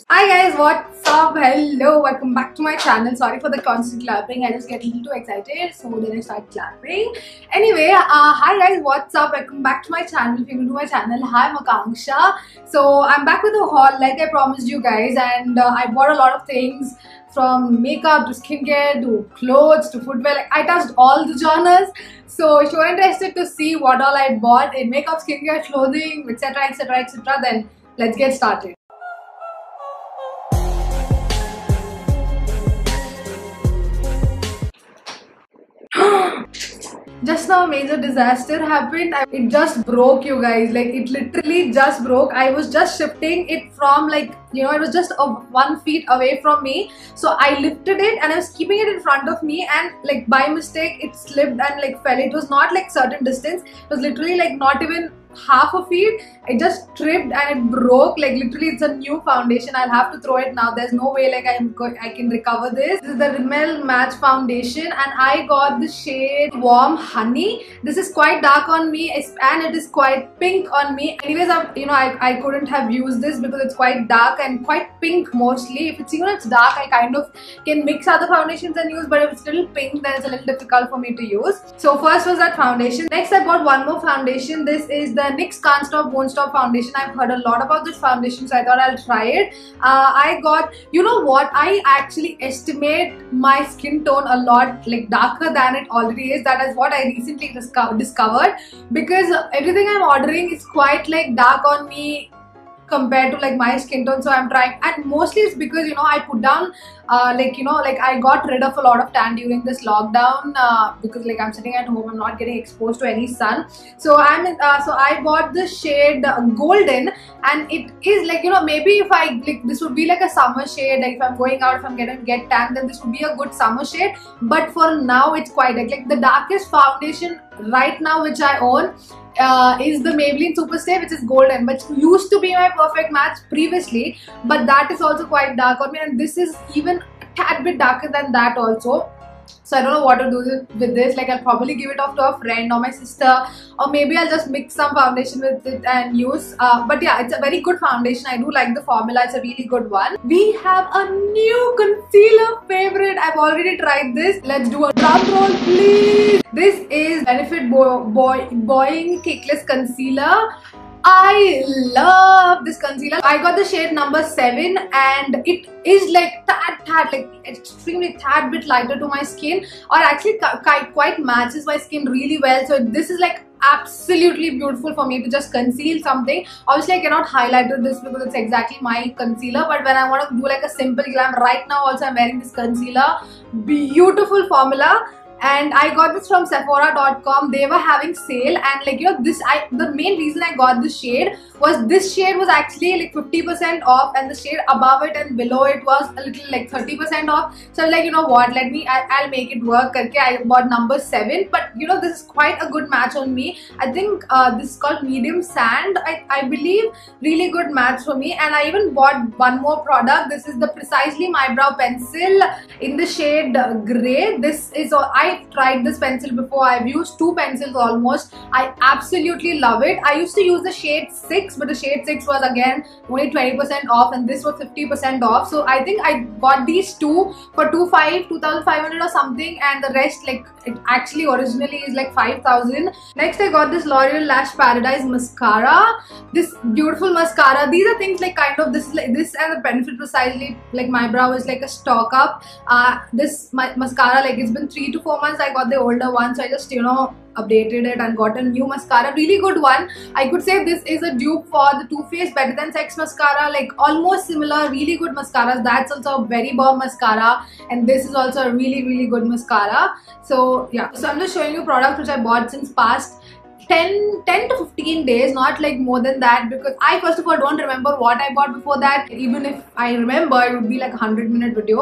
Hi guys, what's up? Hello, welcome back to my channel. Sorry for the constant clapping. I just get a little too excited, so then I start clapping. Anyway, hi guys, what's up? Welcome back to my channel. If you're new to my channel, hi, I'm Akanksha. So I'm back with a haul like I promised you guys, and I bought a lot of things from makeup to skincare to clothes to footwear. Like, I touched all the genres. So if you're interested to see what all I bought in makeup, skincare, clothing, etc, etc, etc, then let's get started. Just now a major disaster happened. It just broke, you guys. Like, it literally just broke. I was just shifting it from, like, you know, it was just 1 feet away from me. So I lifted it and I was keeping it in front of me, and like by mistake it slipped and like fell. It was not like certain distance. It was literally like not even half a feet. It just tripped and it broke. Like, literally it's a new foundation. I'll have to throw it now. There's no way like I can recover this. This is the Rimmel Match foundation and I got the shade Warm Honey. This is quite dark on me and it is quite pink on me. Anyways, I couldn't have used this because it's quite dark and quite pink mostly. If it's dark, I kind of can mix other foundations and use, but if it's little pink, then it's a little difficult for me to use. So first was that foundation. Next I bought one more foundation. This is the NYX Can't Stop Won't Stop foundation. I've heard a lot about this foundation, so I thought I'll try it. I got, you know what, I actually estimate my skin tone a lot like darker than it already is. That is what I recently discovered, because everything I'm ordering is quite like dark on me compared to like my skin tone. So I'm trying, and mostly it's because, you know, I put down I got rid of a lot of tan during this lockdown because like I'm sitting at home, I'm not getting exposed to any sun. So I bought the shade Golden, and it is like, you know, maybe if I like, this would be like a summer shade. Like if I'm going out, if I'm gonna get tan, then this would be a good summer shade. But for now it's quite like the darkest foundation right now which I own is the Maybelline Superstay, which is golden, which used to be my perfect match previously, but that is also quite dark on me, and this is even a tad bit darker than that also. So I don't know what to do with this. Like, I'll probably give it off to a friend or my sister, or maybe I'll just mix some foundation with it and use. But yeah, it's a very good foundation. I do like the formula. It's a really good one. We have a new concealer favorite. I've already tried this. Let's do a drum roll, please. This is Benefit Boying Cakeless Concealer. I love this concealer. I got the shade number 7 and it is like extremely tad bit lighter to my skin, or actually quite matches my skin really well. So this is like absolutely beautiful for me to just conceal something. Obviously I cannot highlight this because it's exactly my concealer, but when I want to do like a simple glam, right now also I'm wearing this concealer. Beautiful formula. And I got this from Sephora.com. They were having sale, and like, you know, the main reason I got this shade was actually like 50% off, and the shade above it and below it was a little like 30% off. So like, you know what, I'll make it work. Okay, I bought number 7, but you know, this is quite a good match on me. I think this is called Medium Sand, I believe. Really good match for me. And I even bought one more product. This is the Precisely My Brow Pencil in the shade Grey. This is I've tried this pencil before. I've used 2 pencils almost. I absolutely love it. I used to use the shade 6, but the shade 6 was again only 20% off, and this was 50% off. So I think I got these two for 2,500 or something, and the rest, like, it actually originally is like 5,000. Next I got this L'Oreal Lash Paradise mascara. This beautiful mascara. These are things like kind of this and the Benefit Precisely Like My Brow is like a stock up. This mascara, like, it's been 3 to 4 months. I got the older one, so I just, you know, updated it and got a new mascara. Really good one. I could say this is a dupe for the Too Faced Better Than Sex mascara. Like, almost similar. Really good mascaras. That's also a very bomb mascara, and this is also a really good mascara. So yeah, so I'm just showing you products which I bought since past 10 to 15 days, not like more than that, because I first of all don't remember what I bought before that. Even if I remember, it would be like a 100-minute video.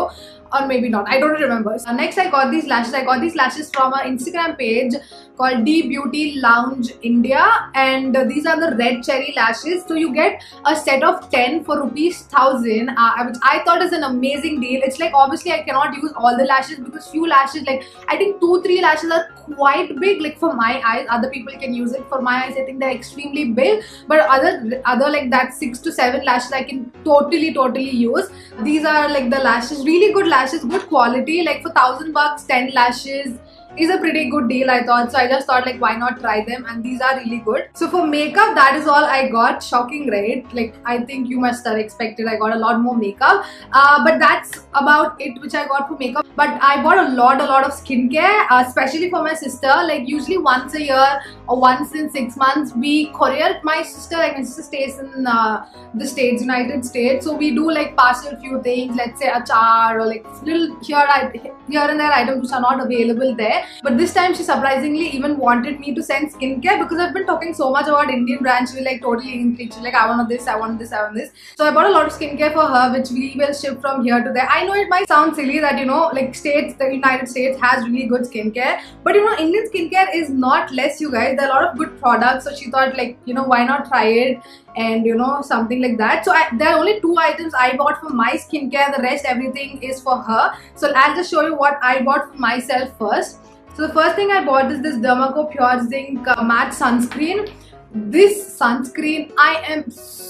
or maybe not, I don't remember. Next I got these lashes. I got these lashes from an Instagram page called D Beauty Lounge India, and these are the red cherry lashes. So you get a set of 10 for ₹1000, which I thought is an amazing deal. It's like, obviously I cannot use all the lashes because few lashes, like I think 2-3 lashes are quite big, like for my eyes. Other people can use it. For my eyes, I think they're extremely big, but other like that 6 to 7 lashes I can totally use. These are like the lashes, really good lashes, good quality. Like for $1000, 10 lashes is a pretty good deal, I thought. So I just thought, like, why not try them? And these are really good. So for makeup, that is all I got. Shocking, right? Like, I think you must have expected I got a lot more makeup, but that's about it which I got for makeup. But I bought a lot of skincare, especially for my sister. Like usually once a year or once in 6 months we courier my sister. Like my sister stays in the States, United States, so we do like parcel few things, let's say achar or like little here and there items which are not available there. But this time she surprisingly even wanted me to send skincare, because I've been talking so much about Indian brands. She was like totally intrigued. She's like, I want this, I want this, I want this. So I bought a lot of skincare for her, which we will ship from here to there. I know it might sound silly that, you know, like the United States has really good skincare, but you know, Indian skincare is not less, you guys. There are a lot of good products, so she thought, like, you know, why not try it, and you know, something like that. So there are only 2 items I bought for my skincare. The rest everything is for her. So I'll just show you what I bought for myself first. So the first thing I bought is this Dermaco Pure Zinc matte sunscreen. This sunscreen, I am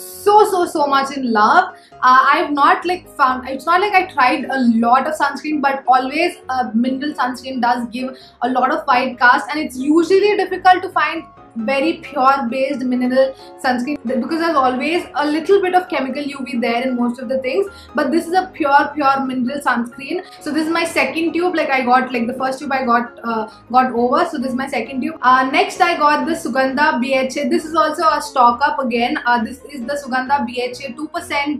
so much in love. I've not like found, it's not like I tried a lot of sunscreen, but always mineral sunscreen does give a lot of white cast, and it's usually difficult to find very pure based mineral sunscreen, because there's always a little bit of chemical UV there in most of the things. But this is a pure mineral sunscreen. So this is my second tube. Like I got, like the first tube I got over, so this is my second tube. Next I got the Sugandha BHA. This is also a stock up again. This is the Sugandha BHA 2%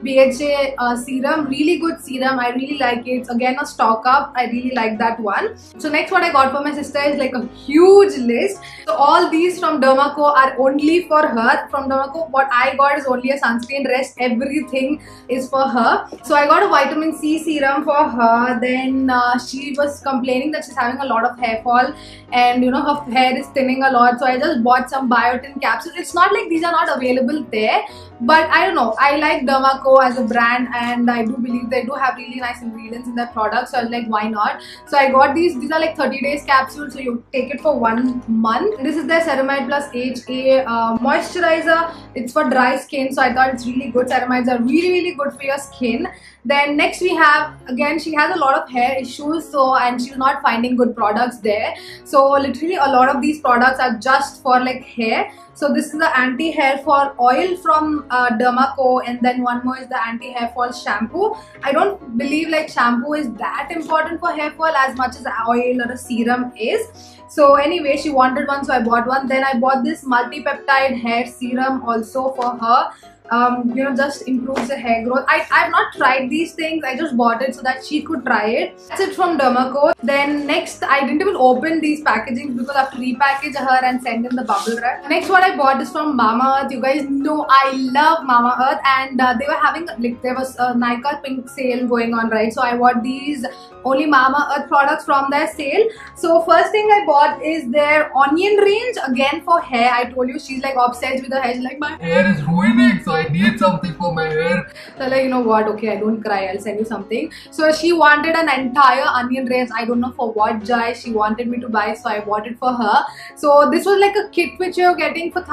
BHA serum. Really good serum. I really like it. It's again a stock up. I really like that one. So next what I got for my sister is like a huge list. So all these from Dermaco are only for her. From Dermaco, what I got is only a sunscreen. Rest everything is for her. So I got a vitamin C serum for her. Then she was complaining that she's having a lot of hair fall, and you know, her hair is thinning a lot. So I just bought some biotin capsules. It's not like these are not available there, but I don't know, I like Dermaco as a brand, and I do believe they do have really nice ingredients in their products. So I was like, why not? So I got these. These are like 30 days capsules, so you take it for 1 month. This is their Ceramide Plus HA moisturizer. It's for dry skin, so I thought it's really good. Ceramides are really good for your skin. Then next we have, again, she has a lot of hair issues, so, and she's not finding good products there. So literally a lot of these products are just for like hair. So this is the anti-hair fall oil from Dermaco, and then one more is the anti-hair fall shampoo. I don't believe like shampoo is that important for hair fall as much as oil or a serum is. So anyway, she wanted one, so I bought one. Then I bought this multi-peptide hair serum also for her. You know, just improves the hair growth. I've not tried these things. I just bought it so that she could try it. That's it from Dermaco. Then next, I didn't even open these packaging because I have to repackage her and send in the bubble wrap. Next, what I bought is from Mamaearth. You guys know I love Mamaearth, and they were having, like, there was a Nykaa pink sale going on, right? So I bought these only Mamaearth products from their sale. So first thing I bought is their onion range, again for hair. I told you she's like obsessed with her hair. She's like, my hair is ruining, so I need something for my hair. So like, you know what, okay, I don't cry, I'll send you something. So she wanted an entire onion range. I don't know for what jai she wanted me to buy, so I bought it for her. So this was like a kit which you're getting for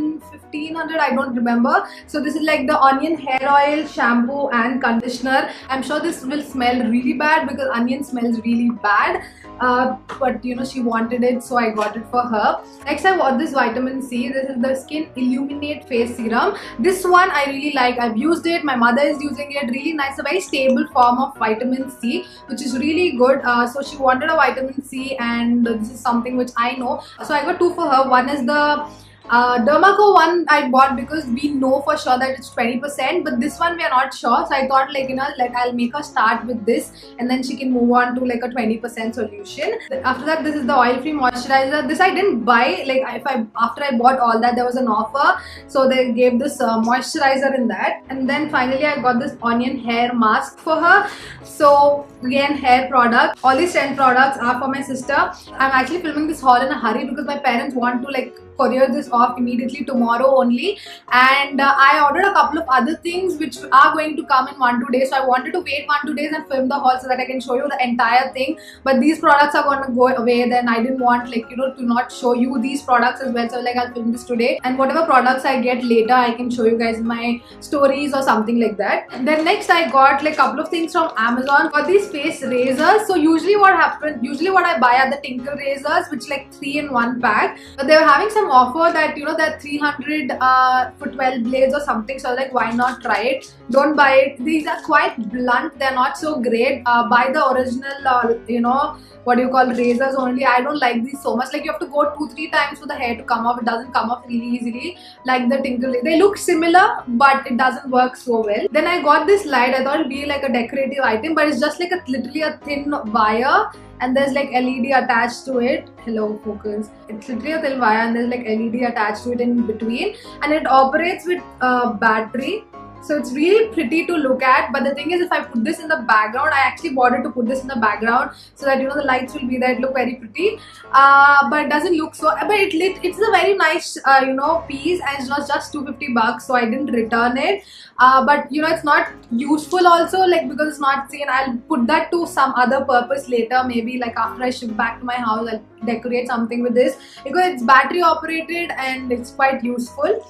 1,500, I don't remember. So this is like the onion hair oil, shampoo and conditioner. I'm sure this will smell really bad because onion smells really bad, but you know, she wanted it, so I got it for her. Next I bought this vitamin C. This is the Skin Illuminate Face Serum. This one I really like. I've used it, my mother is using it. Really nice, a very stable form of vitamin C, which is really good. So she wanted a vitamin C, and this is something which I know, so I got 2 for her. One is the Dermaco one I bought because we know for sure that it's 20%, but this one we are not sure. So I thought like, you know, like I'll make her start with this and then she can move on to like a 20% solution. After that, this is the oil-free moisturizer. This I didn't buy, like after I bought all that, there was an offer. So they gave this moisturizer in that. And then finally I got this onion hair mask for her. So again, hair product. All these 10 products are for my sister. I'm actually filming this haul in a hurry because my parents want to like courier this off immediately tomorrow only, and I ordered a couple of other things which are going to come in 1-2 days. So I wanted to wait 1-2 days and film the haul so that I can show you the entire thing, but these products are going to go away. Then I didn't want, like, you know, to not show you these products as well. So like I'll film this today, and whatever products I get later I can show you guys in my stories or something like that. And then next I got like a couple of things from Amazon. Got these face razors. So usually what I buy are the Tinkle razors, which like 3 in 1 pack, but they were having some offer that, you know, that 300 for 12 blades or something. So like, why not try it? Don't buy it. These are quite blunt. They're not so great. Buy the original, you know, what do you call, razors only. I don't like these so much. Like, you have to go 2-3 times for the hair to come off. It doesn't come off really easily like the Tinkle. They look similar, but it doesn't work so well. Then I got this light. I thought it'd be like a decorative item, but it's just like literally a thin wire, and there's like LED attached to it. Hello, focus. It's literally a thin wire and there's like LED attached to it in between, and it operates with battery. So it's really pretty to look at, but the thing is, if I put this in the background, I actually bought it to put this in the background so that, you know, the lights will be there. It look very pretty, but it doesn't look so. But it's a very nice, you know, piece, and it was just 250 bucks, so I didn't return it. But you know, it's not useful also, like, because it's not seen. I'll put that to some other purpose later, maybe like after I ship back to my house, I'll decorate something with this because it's battery operated and it's quite useful.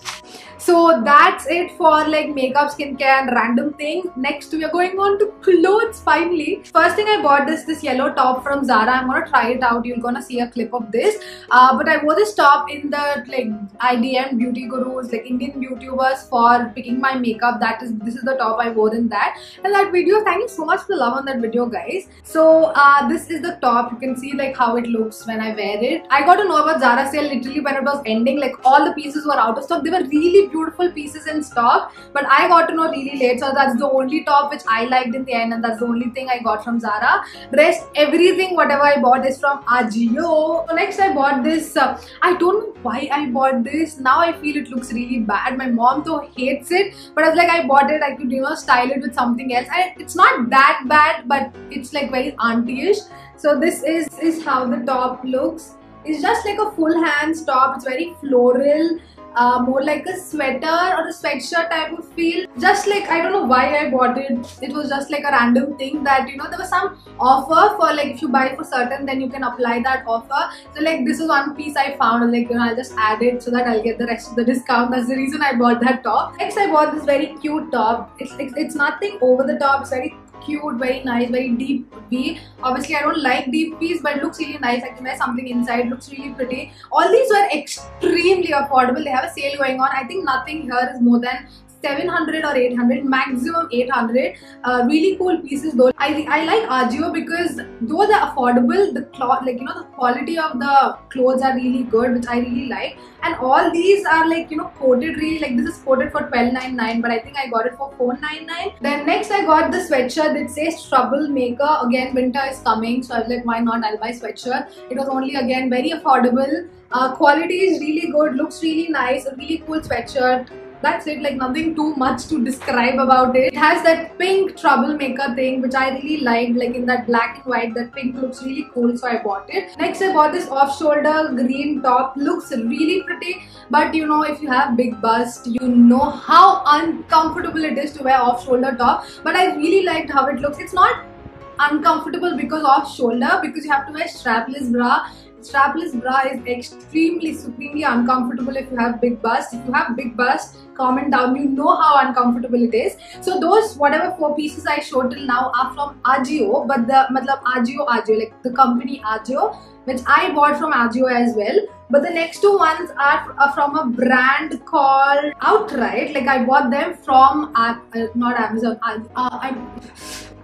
So that's it for like makeup, skincare and random things. Next we are going on to clothes finally. First thing I bought is this yellow top from Zara. I'm gonna try it out. You're gonna see a clip of this. But I wore this top in the like IDM beauty gurus, like Indian YouTubers, for picking my makeup. This is the top I wore in that. And that video, thank you so much for the love on that video, guys. So this is the top. You can see like how it looks when I wear it. I got to know about Zara sale literally when it was ending. Like, all the pieces were out of stock. They were really beautiful pieces in stock, but I got to know really late. So that's the only top which I liked in the end, and that's the only thing I got from Zara. Rest everything whatever I bought is from Ajio. So next I bought this. I don't know why I bought this. Now I feel it looks really bad. My mom though hates it, but I was like, I bought it. I could, you know, style it with something else. It's not that bad, but it's like very auntie-ish. So this is how the top looks. It's just like a full hands top. It's very floral. More like a sweater or a sweatshirt type of feel. Just like, I don't know why I bought it. It was just like a random thing that, you know, there was some offer for like, if you buy for certain, then you can apply that offer. So like, this is one piece I found, like, you know, I'll just add it so that I'll get the rest of the discount. That's the reason I bought that top. Next I bought this very cute top. It's nothing over the top. It's very cute, very nice, very deep V. Obviously I don't like deep V's, but it looks really nice. I can wear something inside. Looks really pretty. All these were extremely affordable. They have a sale going on. I think nothing here is more than 700 or 800, maximum 800. Really cool pieces though. I like Ajio because though they're affordable, the cloth, like, you know, the quality of the clothes are really good, which I really like. And all these are like, you know, quoted really, like this is quoted for $12.99, but I think I got it for $4.99. Then next I got the sweatshirt that says Troublemaker. Again, winter is coming, so I was like, why not? I'll buy sweatshirt. It was only, again, very affordable. Quality is really good, looks really nice, a really cool sweatshirt. That's it, like nothing too much to describe about it. It has that pink Troublemaker thing, which I really liked, like in that black and white. That pink looks really cool, so I bought it. Next I bought this off-shoulder green top. Looks really pretty, but you know, if you have big bust, you know how uncomfortable it is to wear off-shoulder top. But I really liked how it looks. It's not uncomfortable because off-shoulder, because you have to wear strapless bra. Strapless bra is extremely, supremely uncomfortable if you have big bust. If you have big bust, comment down. You know how uncomfortable it is. So those whatever 4 pieces I showed till now are from Ajio, but the Ajio, like the company Ajio, which I bought from Ajio as well. But the next 2 ones are from a brand called Outright. Like I bought them from not Amazon.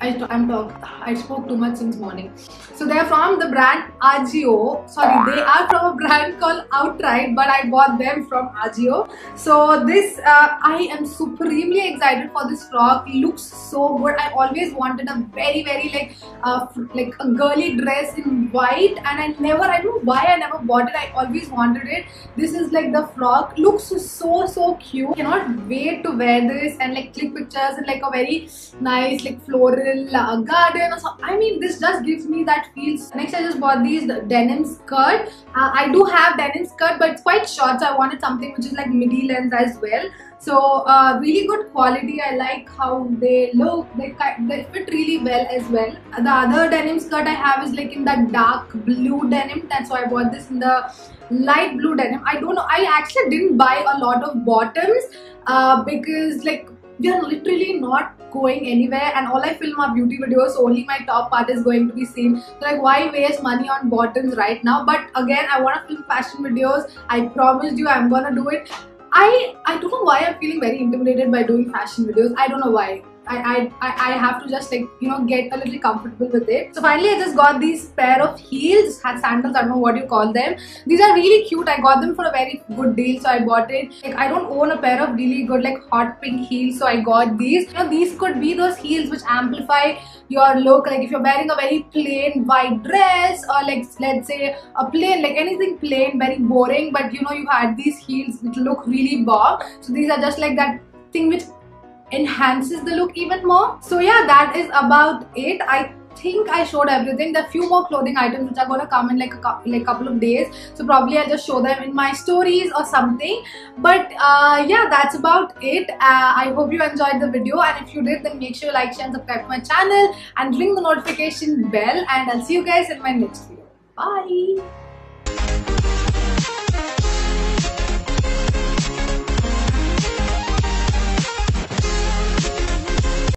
I spoke too much since morning. So they are from the brand Ajio. Sorry, they are from a brand called Outright, but I bought them from Ajio. So this, I am supremely excited for this frock. It looks so good. I always wanted a very like a girly dress in white, and I don't know why I never bought it. I always wanted it. This is like the frock. Looks so cute. Cannot wait to wear this and like click pictures in like a very nice like floral garden or so. I mean, this just gives me that feels. Next, I just bought these denim skirt. I do have denim skirt, but it's quite short, so I wanted something which is like midi length as well. So really good quality. I like how they look. They fit really well as well. The other denim skirt I have is like in that dark blue denim. That's why I bought this in the light blue denim. I don't know. I actually didn't buy a lot of bottoms because like we are literally not going anywhere, and all I film are beauty videos, so only my top part is going to be seen. So like, why waste money on bottoms right now? But again, I want to film fashion videos. I promised you I'm gonna do it. I don't know why I'm feeling very intimidated by doing fashion videos. I don't know why. I have to just like, you know, get a little comfortable with it. So finally I just got these pair of heels, sandals, I don't know what you call them. These are really cute. I got them for a very good deal, so I bought it. Like, I don't own a pair of really good like hot pink heels, so I got these. You know, these could be those heels which amplify your look. Like if you're wearing a very plain white dress, or like let's say a plain, like anything plain, very boring, but you know you had these heels which look really bomb. So these are just like that thing which enhances the look even more. So yeah, that is about it. I think I showed everything. There are few more clothing items which are gonna come in like a couple of days, so probably I'll just show them in my stories or something. But yeah, that's about it. I hope you enjoyed the video, and if you did, then make sure you like, share and subscribe to my channel and ring the notification bell, and I'll see you guys in my next video. Bye.